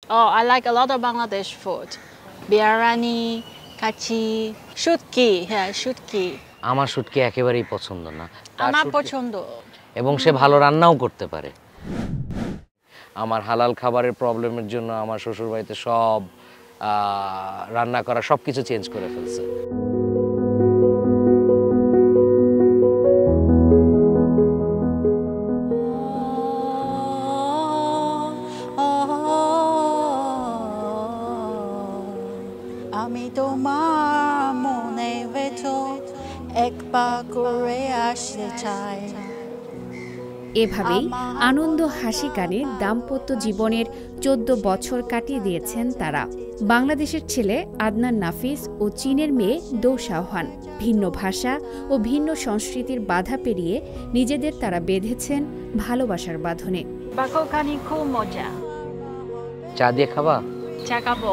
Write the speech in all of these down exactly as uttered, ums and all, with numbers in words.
Oh, I like a lot of Bangladesh food. Biryani, kachi, shutki, yeah, shutki. আমার শুটকি একেবারেই পছন্দ না। আমার পছন্দ। এবং সে ভালো রান্নাও করতে পারে। আমার হালাল খাবারের প্রবলেমের জন্য আমার শ্বশুরবাড়িতে সব রান্না করা সবকিছু চেঞ্জ করে ফেলছে। আমি তোমার মনে ভেতর একবার করে আসতে চাই। এভাবেই আনন্দ হাসি গানে দাম্পত্য জীবনের চোদ্দ বছর কাটিয়ে দিয়েছেন তারা। বাংলাদেশের ছেলে আদনান নাফিস ও চীনের মেয়ে দৌ শাওহান ভিন্ন ভাষা ও ভিন্ন সংস্কৃতির বাধা পেরিয়ে নিজেদের তারা বেঁধেছেন ভালোবাসার বাঁধনে। বাকোখানি খুব মজা। চা দিয়ে খাবা? চা খাবো।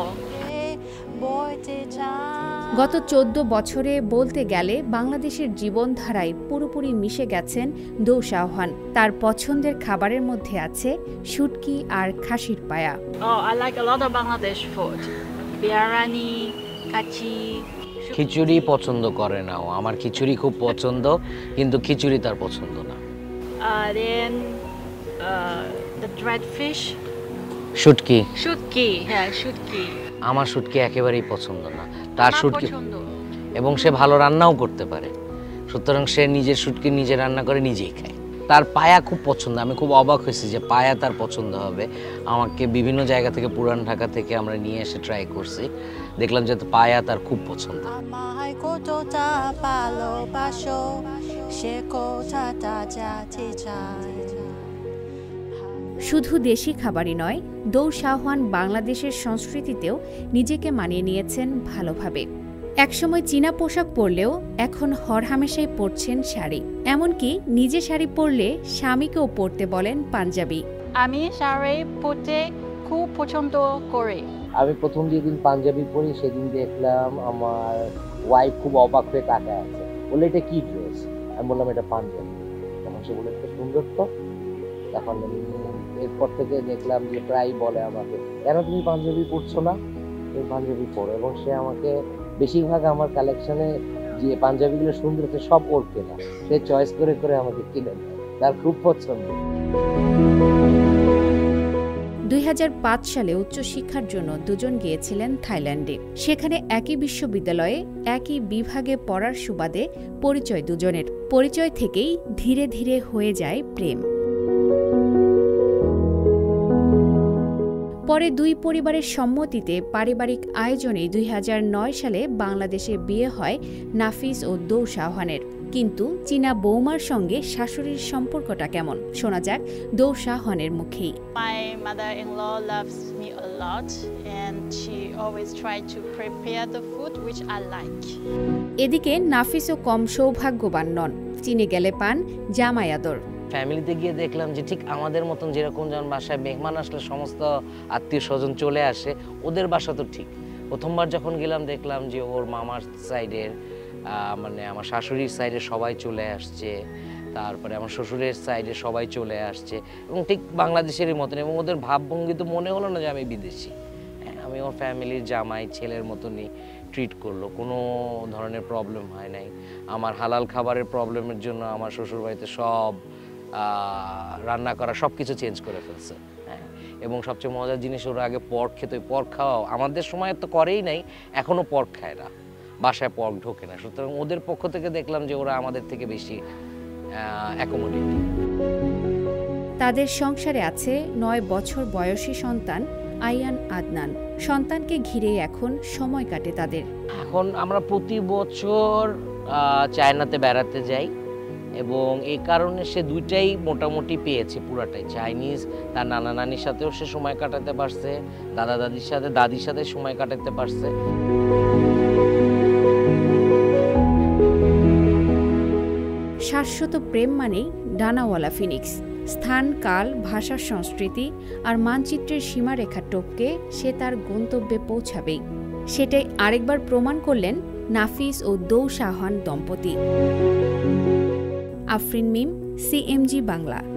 গত চোদ্দ বছরে বলতে গেলে বাংলাদেশের জীবনধারায় পুরোপুরি মিশে গেছেন দৌ শাওহান। তার পছন্দের খাবারের মধ্যে আছে শুটকি আর খাসির পায়া। Oh, I like a lot of Bangladesh food. Biryani, kachi. খিচুড়ি পছন্দ করে না ও। আমার খিচুড়ি খুব পছন্দ, কিন্তু খিচুড়ি তার পছন্দ না। Uh, then uh, the dried fish. শুটকি। শুটকি, হ্যাঁ শুটকি। আমার শুটকি একেবারেই পছন্দ না। তার শুটকি পছন্দ। এবং সে ভালো রান্নাও করতে পারে, সুতরাং সে নিজের শুটকি নিজে রান্না করে নিজেই খায়। তার পায়া খুব পছন্দ। আমি খুব অবাক হয়েছি যে পায়া তার পছন্দ হবে। আমাকে বিভিন্ন জায়গা থেকে, পুরান ঢাকা থেকে আমরা নিয়ে এসে ট্রাই করছি, দেখলাম যে পায়া তার খুব পছন্দ। শুধু দেশি খাবারই নয়, দৌ শাওহান বাংলাদেশের সংস্কৃতিতেও নিজেকে মানিয়ে নিয়েছেন ভালোভাবে। একসময় চীনা পোশাক পরলেও এখন হরহামেশাই পরছেন শাড়ি। এমনকি নিজে শাড়ি পরলে স্বামীকেও পরতে বলেন পাঞ্জাবি। আমি শাড়ি পরতে খুব পছন্দ করি। আমি প্রথম যেদিন পাঞ্জাবি পরি সেদিন দেখলাম আমার ওয়াইফ খুব অবাক হয়ে তাকায় আছে, বলে এটা কি ড্রেস? আমি বললাম এটা পাঞ্জাবি। তখন সে বলে এটা সুন্দর তো। তখন এরপর থেকে দেখলাম যে প্রায় বলে আমাকে, কেন তুমি পাঞ্জাবি পরছো না? তুমি পাঞ্জাবি পরো। এবং সে আমাকে বেশিরভাগ আমার কালেকশনে যে পাঞ্জাবিগুলো সুন্দর আছে সব ওর কেনা, সে চয়েস করে করে আমাকে কিনে দেয়, তার খুব পছন্দ। দুই হাজার পাঁচ সালে উচ্চশিক্ষার জন্য দুজন গিয়েছিলেন থাইল্যান্ডে। সেখানে একই বিশ্ববিদ্যালয়ে একই বিভাগে পড়ার সুবাদে পরিচয় দুজনের। পরিচয় থেকেই ধীরে ধীরে হয়ে যায় প্রেম। পরে দুই পরিবারের সম্মতিতে পারিবারিক আয়োজনে দুই হাজার নয় সালে বাংলাদেশে বিয়ে হয় নাফিস ও দৌ শাওহানের। কিন্তু চীনা বৌমার সঙ্গে শাশুড়ির সম্পর্কটা কেমন, শোনা যাক দৌ শাওহানের মুখেই। My mother-in-law loves me a lot and she always try to prepare the food which I like. এদিকে নাফিসও কম সৌভাগ্যবান নন। চীনে গেলে পান জামাই আদর। ফ্যামিলিতে গিয়ে দেখলাম যে ঠিক আমাদের মতন যেরকম যেমন বাসায় মেহমান আসলে সমস্ত আত্মীয় স্বজন চলে আসে, ওদের বাসা তো ঠিক। প্রথমবার যখন গেলাম দেখলাম যে ওর মামার সাইডের মানে আমার শাশুড়ির সাইডে সবাই চলে আসছে, তারপরে আমার শ্বশুরের সাইডে সবাই চলে আসছে, এবং ঠিক বাংলাদেশেরই মতন। এবং ওদের ভাবভঙ্গি তো মনে হলো না যে আমি বিদেশি। হ্যাঁ, আমি ওর ফ্যামিলির জামাই, ছেলের মতনই ট্রিট করলো, কোনো ধরনের প্রবলেম হয় নাই। আমার হালাল খাবারের প্রবলেমের জন্য আমার শ্বশুরবাড়িতে সব রান্না করা সব কিছু চেঞ্জ করে ফেলছে। হ্যাঁ, এবং সবচেয়ে মজার জিনিস, ওরা আগে পর্ক খেত। পর্ক খাওয়াও আমাদের সময় তো করেই নাই, এখনও পর্ক খায় না, বাসায় পর্ক ঢোকে না। সুতরাং ওদের পক্ষ থেকে দেখলাম যে ওরা আমাদের থেকে বেশি অ্যাকোমোডেটিং। তাদের সংসারে আছে নয় বছর বয়সী সন্তান আয়ান আদনান। সন্তানকে ঘিরে এখন সময় কাটে তাদের। এখন আমরা প্রতি বছর চায়নাতে বেড়াতে যাই, এবং এই কারণে সে দুইটাই মোটামুটি পেয়েছে পুরাটাই। চাইনিজ তার নানা নানির সাথেও সে সময় কাটাতে পারছে, দাদা দাদির সাথে দাদির সাথে সময় কাটাতে পারছে। শাশ্বত প্রেম মানেই ডানাওয়ালা ফিনিক্স। স্থান, কাল, ভাষা, সংস্কৃতি আর মানচিত্রের সীমারেখা টপকে সে তার গন্তব্যে পৌঁছাবেই। সেটাই আরেকবার প্রমাণ করলেন নাফিস ও দৌ শাওহান দম্পতি। আফরিন মিম, সিএমজি বাংলা।